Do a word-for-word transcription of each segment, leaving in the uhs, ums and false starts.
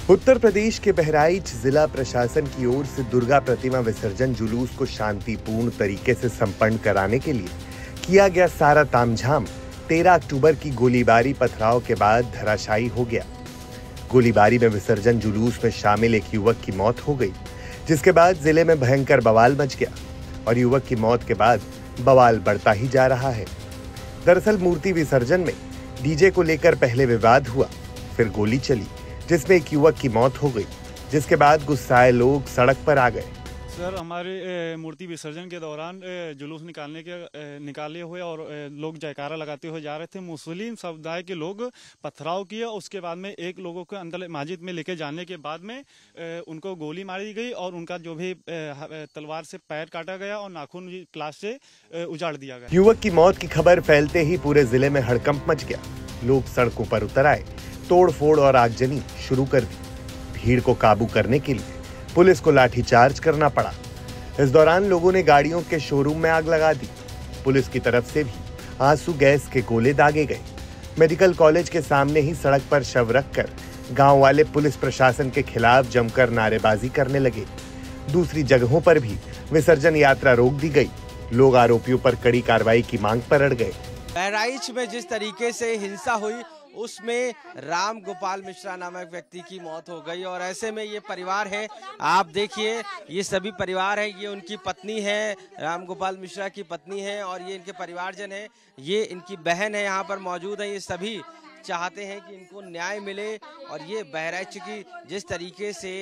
उत्तर प्रदेश के बहराइच जिला प्रशासन की ओर से दुर्गा प्रतिमा विसर्जन जुलूस को शांतिपूर्ण तरीके से संपन्न कराने के लिए किया गया सारा तामझाम तेरह अक्टूबर की गोलीबारी पथराव के बाद धराशायी हो गया। गोलीबारी में विसर्जन जुलूस में शामिल एक युवक की मौत हो गई, जिसके बाद जिले में भयंकर बवाल मच गया और युवक की मौत के बाद बवाल बढ़ता ही जा रहा है। दरअसल मूर्ति विसर्जन में डीजे को लेकर पहले विवाद हुआ, फिर गोली चली जिसमें एक युवक की मौत हो गई, जिसके बाद गुस्साए लोग सड़क पर आ गए। सर, हमारे मूर्ति विसर्जन के दौरान जुलूस निकालने के निकाले हुए और लोग जयकारा लगाते हुए जा रहे थे। मुस्लिम समुदाय के लोग पथराव किया। उसके बाद में एक लोगों को अंदर मस्जिद में लेके जाने के बाद में उनको गोली मारी गई और उनका जो भी तलवार से पैर काटा गया और नाखून प्लास से उजाड़ दिया गया। युवक की मौत की खबर फैलते ही पूरे जिले में हड़कंप मच गया। लोग सड़कों पर उतर आए, तोड़ फोड़ और आगजनी शुरू कर दी। भीड़ को काबू करने के लिए पुलिस को लाठीचार्ज करना पड़ा। इस दौरान लोगों ने गाड़ियों के शोरूम में आग लगा दी। पुलिस की तरफ से भी आंसू गैस के गोले दागे गए। मेडिकल कॉलेज के सामने ही सड़क पर शव रखकर गांव वाले पुलिस प्रशासन के खिलाफ जमकर नारेबाजी करने लगे। दूसरी जगहों पर भी विसर्जन यात्रा रोक दी गई। लोग आरोपियों पर कड़ी कार्रवाई की मांग पर अड़ गए। बहराइच में जिस तरीके से हिंसा हुई उसमें राम गोपाल मिश्रा नामक व्यक्ति की मौत हो गई और ऐसे में ये परिवार है, आप देखिए ये सभी परिवार है, ये उनकी पत्नी है, राम गोपाल मिश्रा की पत्नी है और ये इनके परिवारजन है, ये इनकी बहन है यहाँ पर मौजूद है। ये सभी चाहते हैं कि इनको न्याय मिले और ये बहराइच की जिस तरीके से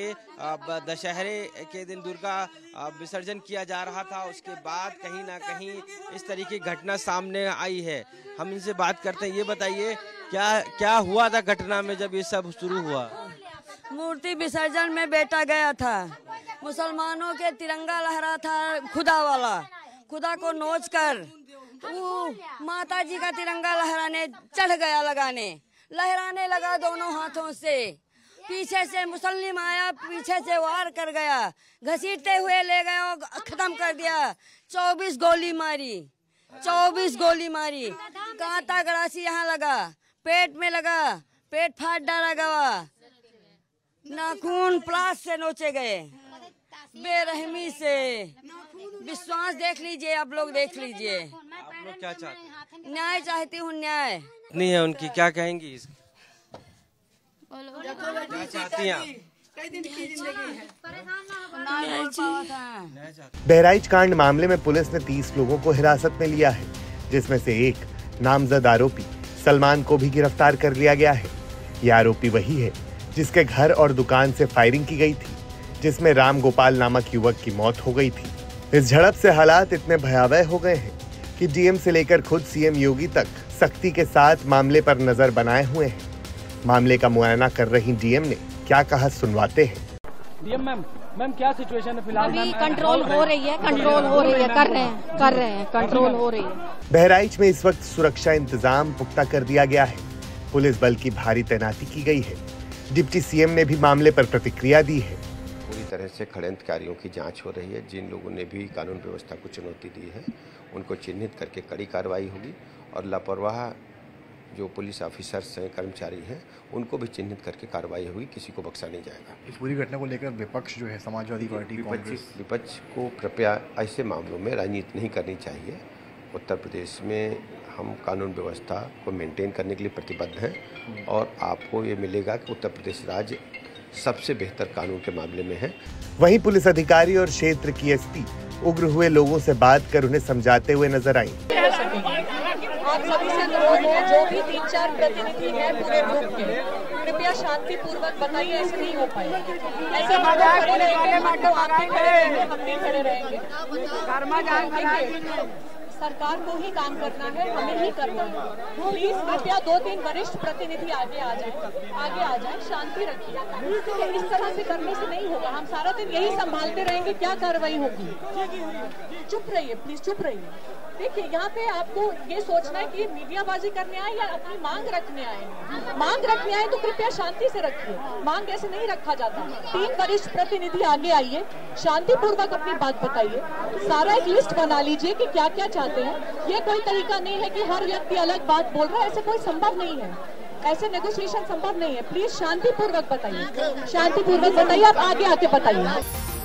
दशहरे के दिन दुर्गा विसर्जन किया जा रहा था उसके बाद कहीं ना कहीं इस तरीके की घटना सामने आई है। हम इनसे बात करते हैं। ये बताइए क्या क्या हुआ था घटना में जब ये सब शुरू हुआ? मूर्ति विसर्जन में बेटा गया था, मुसलमानों के तिरंगा लहरा था खुदा वाला, खुदा को नोच कर वो माता जी का तिरंगा लहराने चढ़ गया, लगाने लहराने लगा दोनों हाथों से। पीछे से मुसलिम आया, पीछे से वार कर गया, घसीटते हुए ले गया और खत्म कर दिया। चौबीस गोली मारी, चौबीस गोली मारी। कांटा गड़ासी यहाँ लगा, पेट में लगा, पेट फाड़ डाला गया, नाखून प्लास से नोचे गए बेरहमी से। विश्वास देख लीजिए, आप लोग देख लीजिए। आप लोग क्या चाहते हैं? न्याय चाहती हूँ, न्याय। नहीं है उनकी, क्या कहेंगी? क्या चाहती हैं? बहराइच कांड मामले में पुलिस ने तीस लोगों को हिरासत में लिया है, जिसमें से एक नामजद आरोपी सलमान को भी गिरफ्तार कर लिया गया है। यह आरोपी वही है जिसके घर और दुकान से फायरिंग की गई थी, जिसमें राम गोपाल नामक युवक की मौत हो गई थी। इस झड़प से हालात इतने भयावह हो गए हैं कि डीएम से लेकर खुद सीएम योगी तक सख्ती के साथ मामले पर नजर बनाए हुए हैं। मामले का मुआयना कर रही डीएम ने क्या कहा, सुनवाते हैं। डीएम मैम, मैम क्या सिचुएशन है फिलहाल? अभी कंट्रोल हो रही है, कंट्रोल हो रही है, कर रहे हैं, कर रहे हैं, कंट्रोल हो रही है। बहराइच में इस वक्त सुरक्षा इंतजाम पुख्ता कर दिया गया है। पुलिस बल की भारी तैनाती की गई है। डिप्टी सीएम ने भी मामले पर प्रतिक्रिया दी है। पूरी तरह से षड्यंत्रकारियों की जांच हो रही है। जिन लोगों ने भी कानून व्यवस्था को चुनौती दी है उनको चिन्हित करके कड़ी कार्रवाई होगी और लापरवाह जो पुलिस ऑफिसर्स हैं, कर्मचारी हैं, उनको भी चिन्हित करके कार्रवाई होगी। किसी को बख्शा नहीं जाएगा। इस पूरी घटना को लेकर विपक्ष जो है, समाजवादी पार्टी, कांग्रेस, विपक्ष को कृपया ऐसे मामलों में राजनीति नहीं करनी चाहिए। उत्तर प्रदेश में हम कानून व्यवस्था को मेंटेन करने के लिए प्रतिबद्ध हैं और आपको ये मिलेगा कि उत्तर प्रदेश राज्य सबसे बेहतर कानून के मामले में है। वहीं पुलिस अधिकारी और क्षेत्र की एसपी उग्र हुए लोगों से बात कर उन्हें समझाते हुए नजर आई। आप सभी से अनुरोध है, जो भी तीन चार प्रतिनिधि हैं पूरे ग्रुप के, कृपया शांति पूर्वक बताइए, ऐसे नहीं हो पाएगा। ऐसे हम खड़े रहेंगे, तो आप भी खड़े रहेंगे, हम भी खड़े रहेंगे। सरकार को ही काम करना है, हमें ही करना है। प्लीज कृपया दो तीन वरिष्ठ प्रतिनिधि आगे आ जाए, आगे आ जाए, शांति रखिए। इस तरह से करने से नहीं होगा। हम सारा दिन यही संभालते रहेंगे, क्या कार्रवाई होगी? चुप रहिए, प्लीज चुप रहिए। देखिए, यहाँ पे आपको ये सोचना है कि मीडियाबाजी करने आए या अपनी मांग रखने आए। मांग रखने आए तो कृपया शांति से रखिए, मांग ऐसे नहीं रखा जाता। तीन वरिष्ठ प्रतिनिधि आगे आइए, शांतिपूर्वक अपनी बात बताइए, सारा एक लिस्ट बना लीजिए कि क्या क्या चाहते हैं। ये कोई तरीका नहीं है कि हर व्यक्ति अलग बात बोल रहा है, ऐसे कोई संभव नहीं है। ऐसे नेगोशिएशन संभव नहीं है। प्लीज शांतिपूर्वक बताइए, शांतिपूर्वक बताइए, आप आगे आके बताइए।